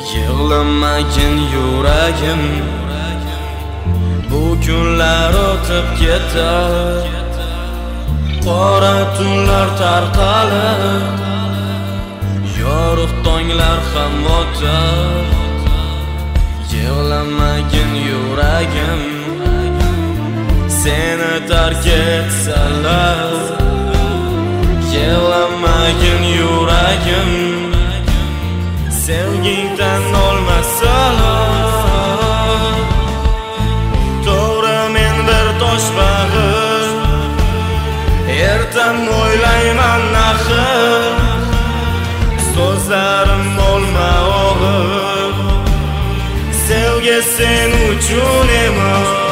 Yig'lamagin yuragim, bu kunlar o'tib ketar. Qora tunlar tarqalib, yorug' tonglar ham o'tar. Yig'lamagin yuragim, seni tark etsalar. Yig'lamagin yuragim, sevgingdan olmasalar. To'g'ri men bir toshbag'ir, ertam o'ylayman axir. So'zlarim olma og'ir, sevgi sen uchun emas.